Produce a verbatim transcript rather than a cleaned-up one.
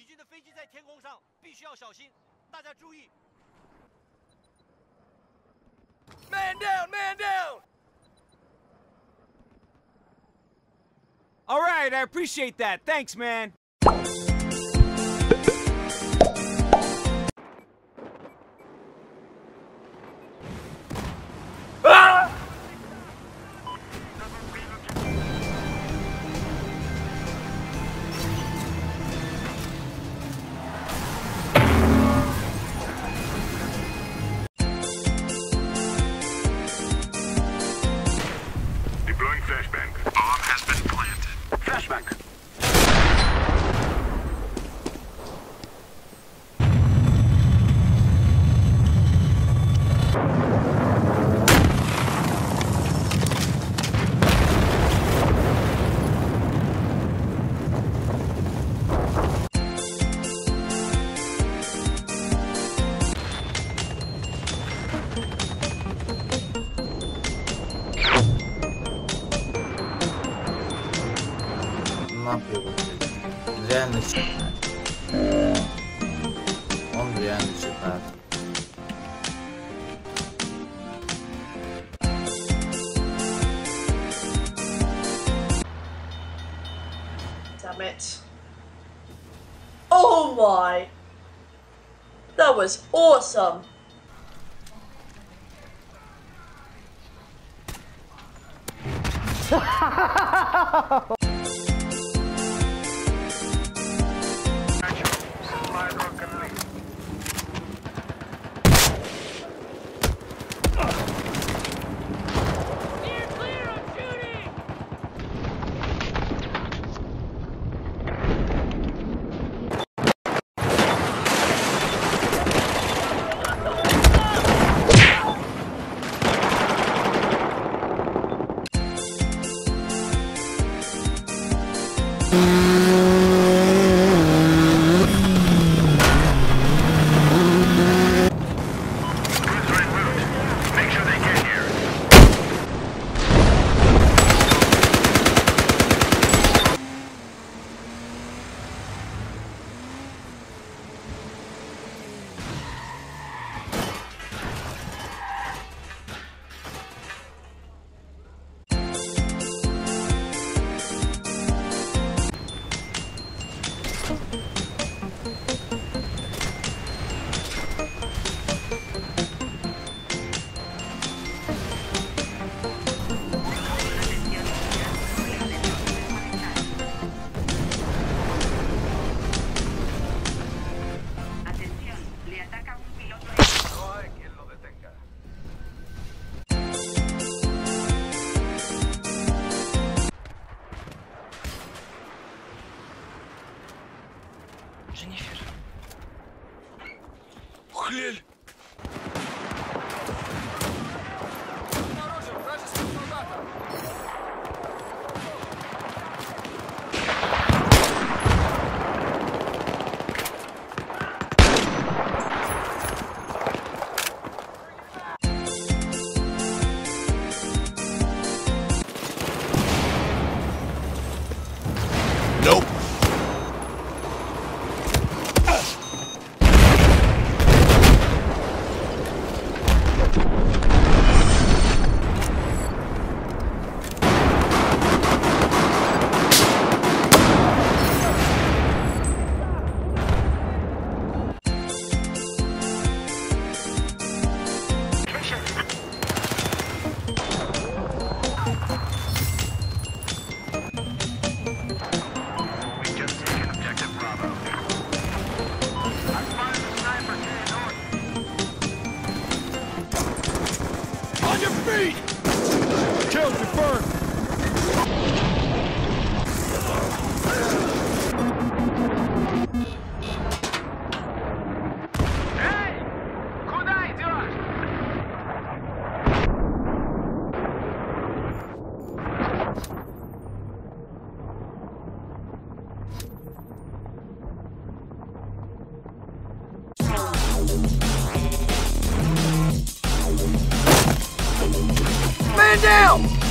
军的飞机在天空上，必须要小心，大家注意。Man down, man down. All right, I appreciate that. Thanks, man. Deploying flashbang. Bomb has been planted. Flashbang. Ne yapıyor bu çocuk? Реально считает. Он реально считает. Damn it. Oh my! That was awesome! Supply rocket lead. Cruiser en route. Make sure they get here. Atención, le ataca un piloto. No hay quien lo detenga. Дженнифер. Хлель! Nope. We just taken objective Bravo. I spotted the sniper to the north. On your feet! Kill confirmed! Эй! Куда идешь? Man down!